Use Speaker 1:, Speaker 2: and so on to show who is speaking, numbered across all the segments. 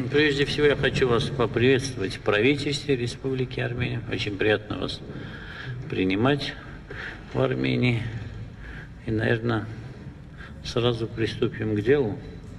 Speaker 1: Прежде всего я хочу вас поприветствовать в правительстве Республики Армения. Очень приятно вас принимать в Армении. И, наверное, сразу приступим к делу.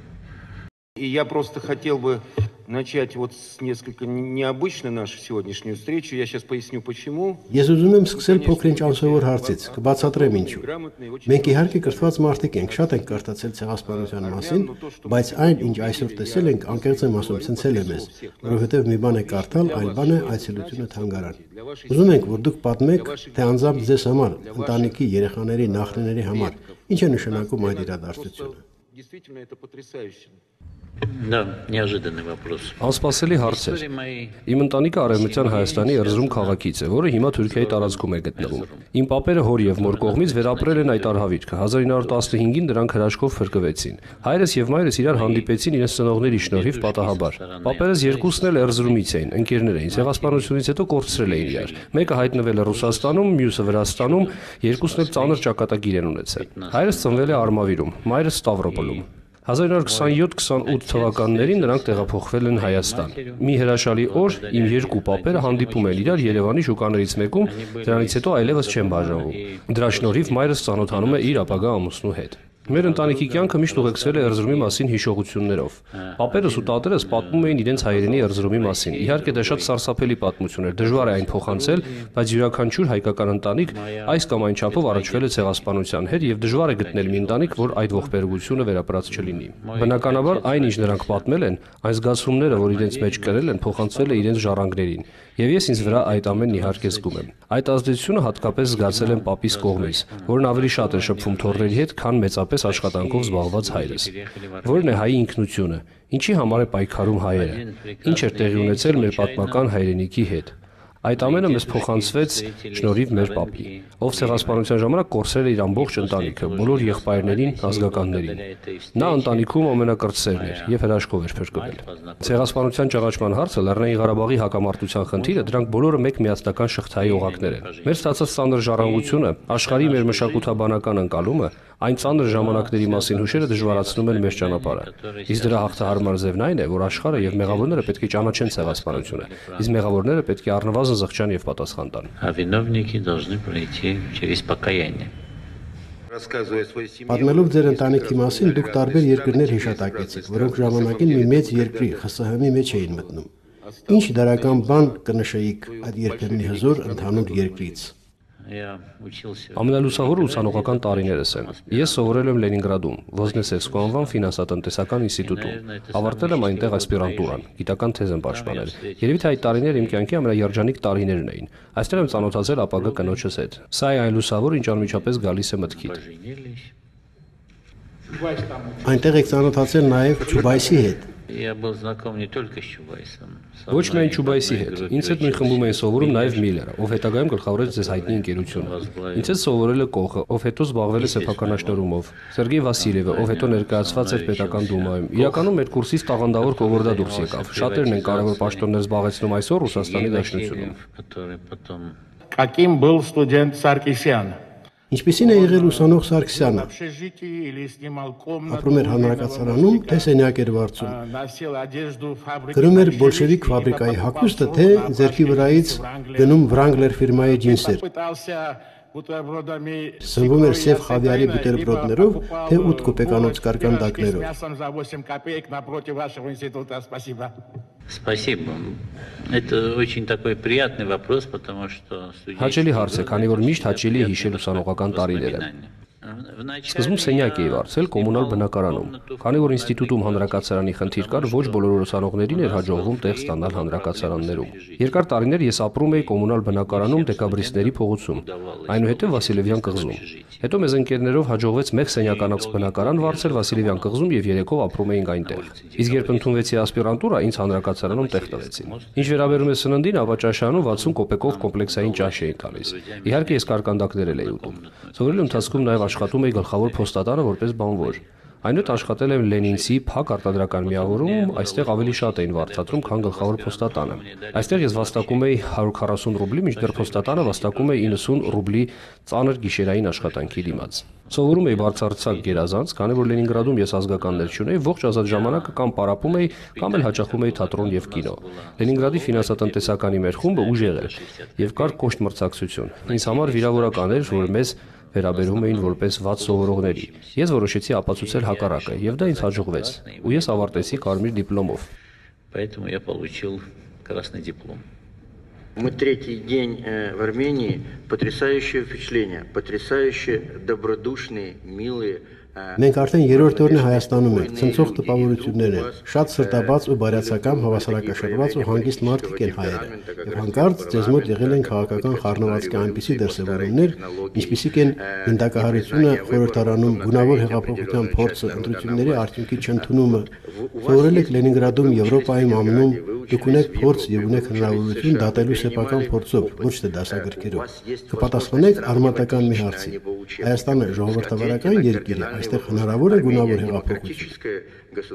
Speaker 2: И я просто хотел бы начать вот с несколько необычной нашей сегодняшнюю встречу. Я сейчас поясню почему.
Speaker 3: Ես ուզում եմ սկսել փոքրինչ անսովոր հարցից, կբացատրեմ ինչու։ Մենք իհարկե կրթված մարդիկ ենք, շատ ենք կարդացել ցեղասպանության մասին, բայց այն, ինչ այսօր տեսել ենք, անկեղծ եմ ասում, ցնցել է մեզ, որովհետև մի բան է կարդալ, այլ բան է այցելությունը թանգարան։ Ուզում ենք, որ դուք պատմեք, թե անձամբ ձեզ համար, ընտանիքի, երեխաների, նախնիների համար, ինչ է նշանակում այդ իրադարձությունը։
Speaker 2: Действительно, это потрясающе.
Speaker 1: Да, неожиданный вопрос.
Speaker 4: Անսպասելի հարց էր։ Իմ ընտանիքը Արևմտյան Հայաստանի Էրզրում քաղաքից է, որը հիմա Թուրքիայի տարածքում է գտնվում։ Իմ պապերը հոր եւ մոր կողմից վերապրել են այդ արհավիրքը։ 1915-ին դրանք հրաշքով փրկվեցին։ Հայրս եւ մայրս իրար հանդիպեցին իրենց ծնողների շնորհիվ պատահաբար։ Պապերս երկուսն էլ Էրզրումից էին, ընկերներ էին, ցեղասպանությունից հետո կորցրել էին իրար։ Մեկը հայտնվել է Ռուսաստանում, մյուսը Վրաստանում, երկուսն էլ ծանր ճակատագիր են ունեցել։ Հայրս ծնվել է Արմավիրում, մայրս Ստավրոպոլում։ 1927-28 թվականներին նրանք տեղափոխվել են Հայաստան։ Մի հրաշալի օր իմ երկու պապերը հանդիպում են իրար Երևանի շուկաներից մեկում, դրանից հետո այլևս չեն բաժանվում։ Դրա շնորհիվ մայրս ծանոթանում է իր ապագա ամուսնու հետ։ Մեր ընտանիքի կյանքը միշտ ուղեկցվել է Էրզրումի մասին հիշողություններով։ Պապերս ու տատերս պատմում էին իրենց հայրենի Էրզրումի մասին։ Իհարկե դա շատ սարսափելի պատմություն էր, դժվար է այն փոխանցել, բայց յուրաքանչյուր հայկական ընտանիք այս կամ այն չափով առաջվել է ցեղասպանության հետ եւ դժվար է գտնել մի ընտանիք, որ այդ ողբերգությունը վերապրած չլինի։ Բնականաբար այն, ինչ նրանք պատմել են, այն զգացումները, որ իրենց մեջ կրել են, փոխանցվել է իրենց ժառանգներին։ Եվ ես ինձ վրա այդ ամենն իհարկե զգում եմ։ Այդ ազդեցությունը հատկապես զգացել եմ պապիս կողմից, որն ավելի շատ է շփվում թոռների հետ, քան մեծապես աշխատանքով զբաղված հայրս։ Որն է հայի ինքնությունը, ինչի համար է պայքարում հայերը, ինչ էր տեղի ունեցել մեր պատմական հայրենիքի հետ։ Այդ ամենը մեզ փոխանցվեց շնորհիվ մեր պապի, ով ցեղասպանության ժամանակ կորցրել է իր ամբողջ ընտանիքը, բոլոր եղբայրներին, ազգականներին։ Նա ընտանիքում ամենակրտսերն էր եւ հրաշքով էր փրկվել։ Ցեղասպանության ճանաչման հարցը Լեռնային Ղարաբաղի հակամարտության խնդիրը, դրանք բոլորը մեկ միասնական շղթայի օղակներ են։ Մեր ստացած ծանր ժառանգությունը, աշխարհի մեր մշակութաբանական ընկալումը, այն ծանր ժամանակների մասին հուշերը դժվարացնում են մեր ճանապարհը։ Իսկ դրա հաղթահարման ձևն այն է, որ աշխարհը եւ մեղավորները պետք է ճանաչեն ցեղասպանությունը, իսկ մեղավորները պետք է առնվազն զղջան եւ պատասխան տան։
Speaker 1: Виновники должны пройти через покаяние.
Speaker 3: Պատմելով ձեր ընտանիքի մասին, դուք տարբեր երկրներ հիշատակեցիք, որոնք ժամանակին մի մեծ երկրի ԽՍՀՄ-ի մեջ էին մտնում։ Ինչ դարական բան կնշեիք այդ երբեմնի հզոր ընդհանուր երկրից։
Speaker 4: Ամենալուսավորը ուսանողական տարիներս են։ Ես սովորել եմ Լենինգրադում, Ոզնեսևսկու անվան ֆինանսատնտեսական ինստիտուտում։ Ավարտել եմ այնտեղ ասպիրանտուրան, գիտական թեզ եմ պաշտպանել։ Երևի թե այդ տարիները իմ կյանքի ամենաերջանիկ տարիներն էին։ Այստեղ եմ ծանոթացել ապագա կնոջս հետ։ Սա է այն լուսավոր, ինչ անմիջապես գալիս է մտքիդ։
Speaker 3: Այնտեղ եք ծանոթացել նաև Չուբայսի հետ։
Speaker 1: Я был знаком не только с Чубайсом.
Speaker 4: Ոչ միայն Չուբայսի հետ։ Ինձ հետ նույն խմբում էին սովորում նաև Միլլերը, ով հետագայում գլխավորեց ձեզ հայտնի ընկերությունը։ Ինձ հետ սովորել է Կոխը, ով հետո զբաղվել է սեփականաշնորհումով։ Սերգեյ Վասիլևը, ով հետո ներկայացված էր պետական դումայում։ Իրականում մեր կուրսից տաղանդավոր կովորդա դուրս եկավ։ Շատերն են կարևոր պաշտոններ զբաղեցնում այսօր Ռուսաստանի Դաշնությունում։
Speaker 5: Каким был студент Саркисян?
Speaker 3: Ինչպիսին է եղել ուսանող Սարգսյանը։ Ապրում էր հանրակացարանում, թե սենյակ էր վարձում։ Գրում էր բոլշևիկ ֆաբրիկայի հագուստը, թե ձեռքի վրայից գնում Վրանգլեր ֆիրմայի ջինսեր։ Սնվում էր սև խավիարի բուտերբրոդներով, թե 8 կոպեկանոց կարկանդակներով։
Speaker 1: Спасибо. Это очень такой приятный вопрос, потому что
Speaker 4: Հաճելի հարց է, քանի որ միշտ հաճելի է հիշել ուսանողական տարիները։ Սկզբում սենյակ էի վարձել կոմունալ բնակարանում, քանի որ ինստիտուտում հանրակացարանի խնդիր կար, ոչ բոլոր ուսանողներին էր հաջողվում տեղ ստանալ հանրակացարաններում։ Երկար տարիներ ես ապրում էի կոմունալ բնակարանում դեկաբրիստների փողոցում, այնուհետև Վասիլևյան կղզում։ Հետո մեզ ընկերներով հաջողվեց մեկ սենյականոց բնակարան վարձել Վասիլևյան կղզում եւ երեքով ապրում էինք այնտեղ։ Իսկ երբ ընդունվեցի ասպիրանտուրա, ինձ հանրակացարանում տեղ տվեցին։ Ինչ վերաբերում է սննդին, ապա ճաշարանում 60 կոպեկով կոմպլեքսային ճաշ էին տալիս։ Իհարկե ես կարկանդակներ էի ուտում։ Սովորելու ընթացքում նաև աշխատում էի գլխավոր փոստատարը որպես բանվոր։ Այնուհետ աշխատել եմ Լենինցի փակ արտադրական միավորում, այստեղ ավելի շատ էին վարձատրում, քան գլխավոր փոստատանը։ Այստեղ ես վաստակում էի 140 ռուբլի, մինչդեռ փոստատանը վաստակում էի 90 ռուբլի ծանր գիշերային աշխատանքի դիմաց։ Սովորում էի բարձրացակ գերազանց, քանի որ Լենինգրադում ես ազգականներ չունեի, ողջ ազատ ժամանակը կամ պարապում էի, կամ էլ հաճախում էի թատրոն եւ կինո։ Լենինգրադի ֆինանսատնտեսականի մեր խումբը ուժեղ էր եւ կար կոշտ մրցակցություն։ Ինձ համար վիրավորական էր, որ մեզ վերաբերում էին որպես վատ սովորողների։ Ես որոշեցի ապացուցել հակառակը եւ դա ինձ հաջողվեց։ Ու ես ավարտեցի կարմիր դիպլոմով։
Speaker 1: Поэтому я получил красный диплом.
Speaker 6: Мы третий день в Армении. Потрясающее впечатление, потрясающе добродушные, милые.
Speaker 3: Մենք արդեն երրորդ օրն է Հայաստանում ենք, ցնցող տպավորություններ են, շատ սրտաբաց ու բարյացակամ հավասարակշռված ու հանգիստ մարդիկ են հայերը, եւ հանկարծ ձեզ մոտ եղել են քաղաքական խառնվածքի այնպիսի դրսևորումներ, ինչպիսիք են գնդակահարությունը խորհրդարանում, գունավոր հեղափոխության փորձը, ընտրությունների արդյունքի չընդունումը, սովորել եք Լենինգրադում, Եվրոպայում, ԱՄՆ-ում, դուք ունեք փորձ եւ ունեք հնարավորություն դատելու սեփական փորձով, ոչ թե դասագրքերով։ Կպատասխանեք արմատական մի հարցի. Հայաստանը ժողովրդավարական երկիր է, այստեղ հնարավոր է գունավոր հեղափոխություն։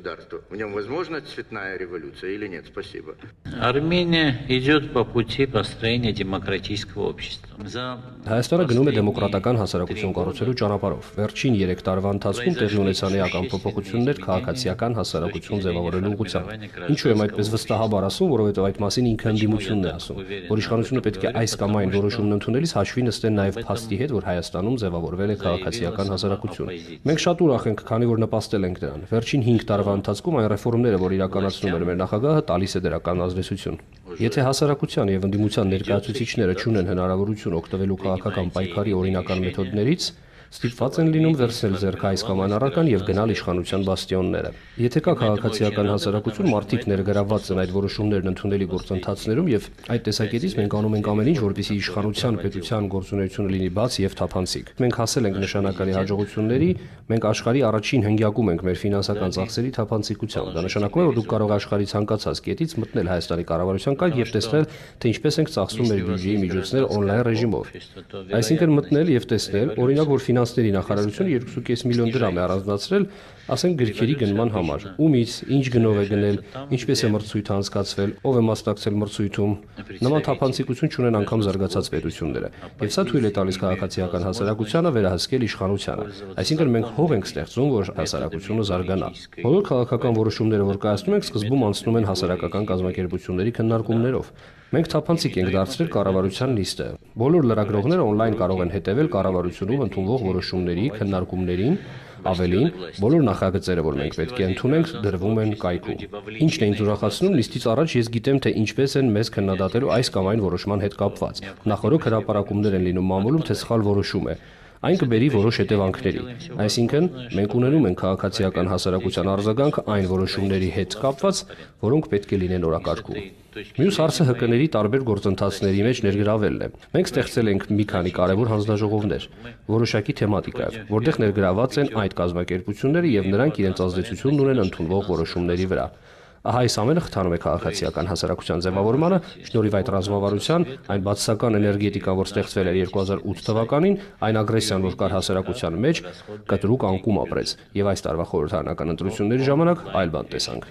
Speaker 6: В нем возможна цветная революция или нет? Спасибо.
Speaker 1: Армения идет по пути построения демократического общества.
Speaker 4: Հայաստանը գնում է դեմոկրատական հասարակություն կառուցելու ճանապարհով։ Վերջին 3 տարվա ընթացքում տեղի ունեցան էական փոփոխություններ քաղաքացիական հասարակություն ձևավորելու ուղղությամբ։ Ինչու եմ այդպես վստահաբար ասում, որովհետև այդ մասին ինքը ընդդիմությունն է ասում, որ իշխանությունը պետք է այս կամ այն որոշումն ընդունելիս հաշվի նստեն նաև փաստի հետ, որ Հայաստանում ձևավորվել է քաղաքացիական հասարակություն։ Մենք շատ ուրախ ենք, քանի որ նպաստել ենք դրան։ Վերջին 5 տարվա ընթացքում այն ռեֆորմները, որ իրականացնում էր մեր նախագահը, տալիս է դրական ազդեցություն։ Եթե հասարակության եւ ընդդիմության ներկայացուցիչները չունեն հնարավորություն օգտվելու քաղաքական պայքարի օրինական մեթոդներից, ստիպված են լինում վերցնել ձեռք այս կամ այն առարկան եւ գնալ իշխանության բաստիոնները։ Եթե կա քաղաքացիական հասարակություն, մարդիկ ներգրավված են այդ որոշումներն ընդունելի գործընթացներում եւ այդ տեսակետից մենք անում ենք ամեն ինչ, որպեսզի իշխանության պետության գործունեությունը լինի բաց եւ թափանցիկ։ Մենք հասել ենք նշանակալի հաջողությունների, մենք աշխարհի առաջին հնգյակում ենք մեր ֆինանսական ծախսերի թափանցիկությամբ։ Դա նշանակում է, որ դուք կարող եք աշխարհի ցանկացած կետից մտնել Հայաստանի կառավարության կայք եւ տեսնել, թե ինչպես ենք ծախսում մեր բյուջեի միջոցներ օնլայն ռեժիմով։ Այսինքն մտնել եւ տեսնել, օրինակ, որ ֆինանսների նախարարությունը 2.5 միլիոն դրամ է առանձնացրել, ասենք գրքերի գնման համար։ Ումից, ինչ գնով է գնել, ինչպես է մրցույթը անցկացվել, ով է մասնակցել մրցույթում։ Նման թափանցիկություն չունեն անգամ զարգացած պետությունները։ Եվ սա թույլ է տալիս քաղաքացիական հասարակությանը վերահսկել իշխանությանը։ Այսինքն մենք հող ենք ստեղծում, որ հասարակությունը զարգանա։ Բոլոր քաղաքական որոշումները, որ կայացնում ենք, սկզբում անցնում են հասարակական կազմակերպությունների քննարկումներով։ Մենք թափանցիկ ենք դարձրել կառավարության լիստը։ Բոլոր լրագրողները օնլայն կարող են հետևել կառավարությունում ընդունվող որոշումների, քննարկումներին, ավելին, բոլոր նախագծերը, որ մենք պետք է ընդունենք, դրվում են կայքում։ Ինչն է ինձ ուրախացնում, լիստից առաջ ես գիտեմ, թե ինչպես են մեզ քննադատելու այս կամ այն որոշման հետ կապված։ Նախորդ հրապարակումներ են լինում մամուլում, թե սխալ որոշում է։ Այն կբերի որոշ հետևանքների։ Այսինքն, մենք ունենում ենք քաղաքացիական հասարակության արձագանք այն որոշումների հետ կապված, որոնք պետք է լինեն օրակարգում։ Մյուս հարցը ՀԿ-ների տարբեր գործընթացների մեջ ներգրավելն է։ Մենք ստեղծել ենք մի քանի կարևոր հանձնաժողովներ, որոշակի թեմատիկայով, որտեղ ներգրաված են այդ կազմակերպությունները եւ նրանք իրենց ազդեցությունն ունեն ընդունվող որոշումների վրա։ Ահա այս ամենը խթանում է քաղաքացիական հասարակության ձևավորմանը, շնորհիվ այդ ռազմավարության, այն բացասական էներգետիկան, որ ստեղծվել էր 2008 թվականին, այն ագրեսիան, որ կար հասարակության մեջ, կտրուկ անկում ապրեց, եւ այս տարվա խորհրդարանական ընտրությունների ժամանակ այլ բան տեսանք։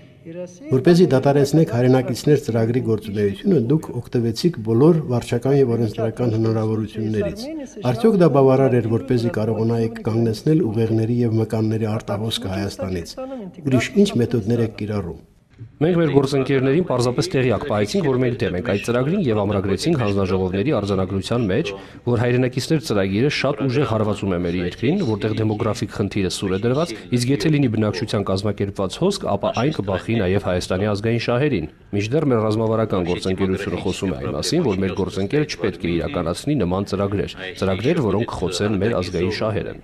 Speaker 3: Որպեսզի դատարեցնեք հայրենակիցներ ծրագրի գործունեությունը, դուք օգտվեցիք բոլոր վարչական եւ օրենսդրական հնարավորություններից։ Արդյոք դա բավարար էր, որպեսզի կարողանայիք կանգնեցնել ուղեղների եւ մկանների արտահոսքը Հայաստանից։ Ուրիշ ինչ մեթոդներ եք կիրառում։
Speaker 4: Մենք մեր գործընկերներին պարզապես տեղյակ պահեցինք, որ մենք դեմ ենք այդ ծրագրին եւ ամրագրեցինք հանձնաժողովների արձանագրության մեջ, որ հայրենակիցներ ծրագիրը շատ ուժեղ հարվածում է մեր երկրին, որտեղ դեմոգրաֆիկ խնդիրը սուր է դրված, իսկ եթե լինի բնակչության կազմակերպված հոսք, ապա այն կբախի նաեւ Հայաստանի ազգային շահերին։ Մինչդեռ մեր ռազմավարական գործընկերությունը խոսում է այն մասին, որ մեր գործընկերը չպետք է իրականացնի նման ծրագրեր, որոնք կխոցեն մեր ազգային շահերը։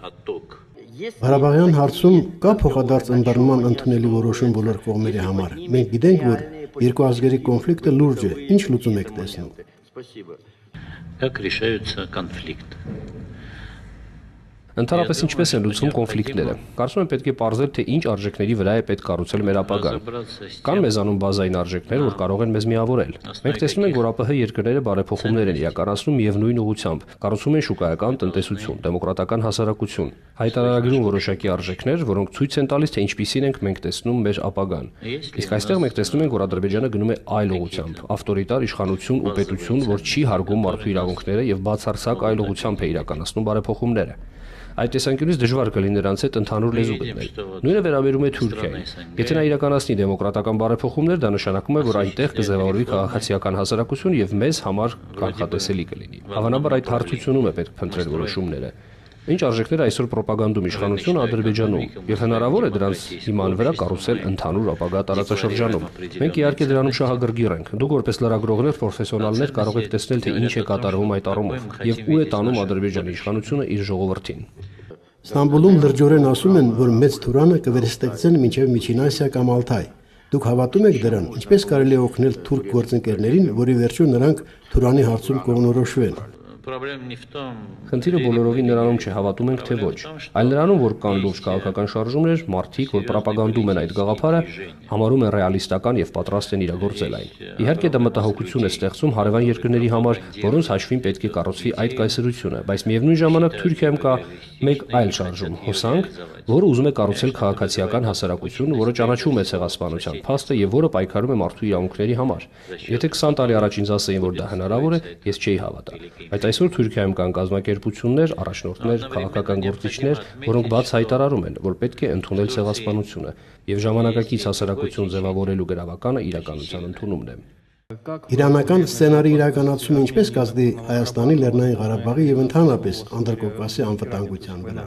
Speaker 3: Ղարաբաղյան հարցում կա փոխադարձ ընդառնման ընդունելի որոշում բոլոր կողմերի համար։ Մենք գիտենք, որ երկու ազգերի կոնֆլիկտը լուրջ է։ Ինչ լուծում եք տեսնում։
Speaker 1: Как решаются конфликты?
Speaker 4: Ընդհանրապես ինչպես են լուծվում կոնֆլիկտները։ Կարծում եմ պետք է պարզել, թե ինչ արժեքների վրա է պետք կառուցել մեր ապագան։ Կան մեզանում բազային արժեքներ, որ կարող են մեզ միավորել։ Մենք տեսնում ենք, որ ԱՊՀ երկրները բարեփոխումներ են իրականացնում միևնույն ուղղությամբ, կառուցում են շուկայական տնտեսություն, դեմոկրատական հասարակություն, հայտարարագրում որոշակի արժեքներ, որոնք ցույց են տալիս, թե ինչպիսին ենք մենք տեսնում մեր ապագան։ Իսկ այստեղ մենք տեսնում ենք, որ Ադրբեջանը գնում է այլ ուղղությամբ, ավտորիտար իշխանություն ու պետություն, որ չի հարգում մարդու իրավունքները եւ բացարձակ այլ ուղղությամբ է իրականացնում բարեփոխումները։ Այդ տեսանկյունից դժվար կլինի նրանց հետ ընդհանուր լեզու գտնել։ Նույնը վերաբերում է Թուրքիային։ Եթե նա իրականացնի դեմոկրատական բարեփոխումներ, դա նշանակում է, որ այնտեղ կձևավորվի քաղաքացիական հասարակություն եւ մեզ համար կանխատեսելի կլինի։ Հավանաբար այդ հարթությունում է պետք փնտրել որոշումները։ Ինչ արժեքներ այսօր պրոպագանդում իշխանությունը Ադրբեջանում եւ հնարավոր է դրանց հիման վրա կառուցել ընդհանուր ապագա տարածաշրջանում։ Մենք իհարկե դրանում շահագրգիռ ենք։ Դուք որպես լրագրողներ, պրոֆեսիոնալներ կարող եք տեսնել, թե ինչ է կատարվում այդ առումով եւ ուր է տանում Ադրբեջանի իշխանությունը իր ժողովրդին։
Speaker 3: Ստամբուլում լրջորեն ասում են, որ մեծ Թուրանը կվերստեղծեն մինչև Միջին Ասիա կամ Ալթայ։ Դուք հավատում եք դրան, ինչպես կարելի է օգնել թուրք գործընկերներին, որի վերջում նրանք Թուրանի հարցում կողմնորոշվեն։
Speaker 4: Խնդիրը բոլորովին նրանում չէ, հավատում ենք, թե ոչ, այլ նրանում, որ կան լուրջ քաղաքական շարժումներ, մարդիկ, որ պրոպագանդում են այդ գաղափարը, համարում են ռեալիստական եւ պատրաստ են իրագործել այն։ Իհարկե դա մտահոգություն է ստեղծում հարևան երկրների համար, որոնց հաշվին պետք է կառուցվի այդ կայսրությունը, բայց միևնույն ժամանակ Թուրքիայում կա մեկ այլ շարժում՝ հոսանք, որը ուզում է կառուցել քաղաքացիական հասարակություն, որը ճանաչում է ցեղասպանության փաստը եւ որը պայքարում է մարդու իրավունքների համար։ Եթե 20 տարի առաջ ինձ ասեին, որ դա հնարավոր է, ես չէի հավատա։ Բայց այսօր Թուրքիայում կան կազմակերպություններ, առաջնորդներ, քաղաքական գործիչներ, որոնք բաց հայտարարում են, որ պետք է ընդունել ցեղասպանությունը եւ ժամանակակից հասարակություն ձևավորելու գրավականը իրականության ընդունումն է։
Speaker 3: Իրանական սցենարի իրականացումը ինչպես կազդի Հայաստանի, Լեռնային Ղարաբաղի եւ ընդհանրապես Անդրկովկասի անվտանգության վրա։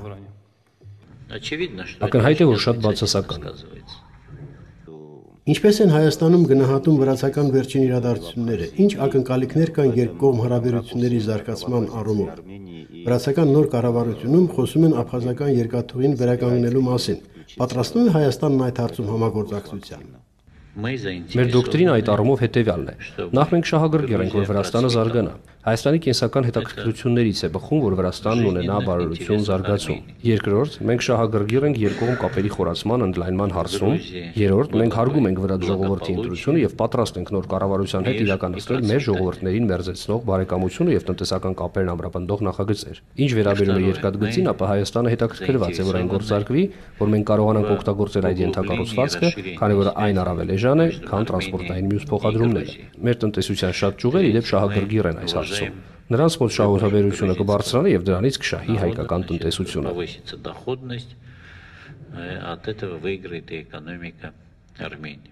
Speaker 4: Ակնհայտ է, որ շատ բացասական է։
Speaker 3: Ինչպես են Հայաստանում գնահատում վրացական վերջին իրադարձությունները, ինչ ակնկալիքներ կան երկկողմ հարաբերությունների զարգացման առումով։ Վրացական նոր կառավարությունում խոսում են աբխազական երկաթուղին վերականգնելու մասին։ Պատրաստվում է Հայաստանն այդ հարցում համագործակցության։
Speaker 4: Մեր դոկտրին այդ առումով հետևյալն է։ Նախ մենք շահագրգիռ ենք, որ Վրաստանը զարգանա։ Հայաստանի կենսական հետաքրքրություններից է բխում, որ Վրաստանն ունենա բարօրություն, զարգացում։ Երկրորդ, մենք շահագրգիռ ենք երկկողմ կապերի խորացման, ընդլայնման հարցում։ Երրորդ, մենք հարգում ենք վրաց ժողովրդի ընտրությունը եւ պատրաստ ենք նոր կառավարության հետ իրականացնել մեր ժողովուրդներին մերձեցնող բարեկամությունը եւ տնտեսական կապերն ամրապնդող նախագծեր։ Ինչ վերաբերում է երկաթգծին, ապա Հայաստանը հետաքրքրված է, որ այն գործարկվի, որ մենք կարողանանք օգտագործել այդ ենթակառուցվածքը, քանի որ այն առավել էժան է, քան տրանսպորտային մյուս փոխադրումները։ Մեր տնտեսության շատ ճյուղեր իդեպ շահագրգիռ են այս հարցում։ Նրանց մոտ շահութաբերությունը կբարձրանա եւ դրանից կշահի հայկական տնտեսությունը։
Speaker 1: От этого выиграет и экономика Армении.